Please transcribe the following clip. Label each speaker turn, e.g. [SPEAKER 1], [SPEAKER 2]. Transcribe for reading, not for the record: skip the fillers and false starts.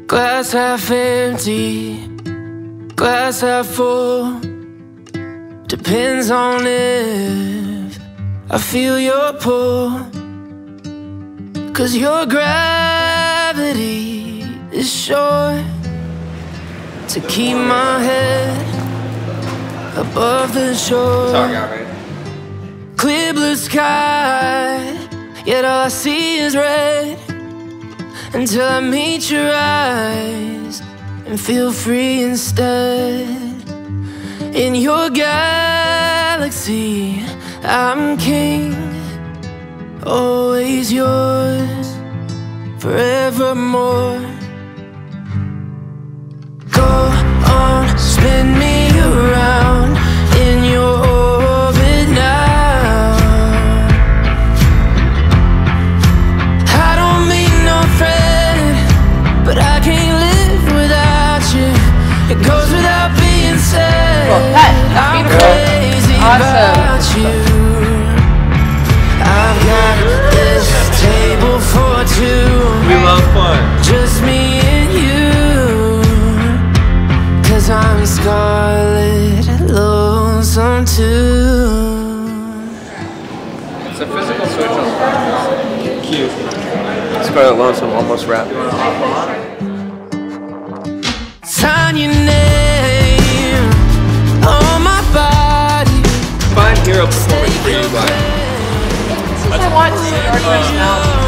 [SPEAKER 1] Glass half empty, glass half full. Depends on if I feel your pull. 'Cause your gravity is sure to keep my head above the shore.
[SPEAKER 2] Sorry, right?
[SPEAKER 1] Clear blue sky, yet all I see is red. Until I meet your eyes and feel free instead. In your galaxy, I'm king, always yours, forevermore. Go on, spin me around in your orbit now. I don't mean no threat, but I can't live without you. It goes without being said. I'm crazy about you. I've got this table for two.
[SPEAKER 2] We love fun.
[SPEAKER 1] Just me and you. 'Cause I'm scarlet, lonesome too.
[SPEAKER 2] It's a physical switch on cute. Scarlet Lonesome, almost rap.
[SPEAKER 1] Sign your name on my body.
[SPEAKER 2] Fine hero performance for you, bye.
[SPEAKER 3] I want to see your personality.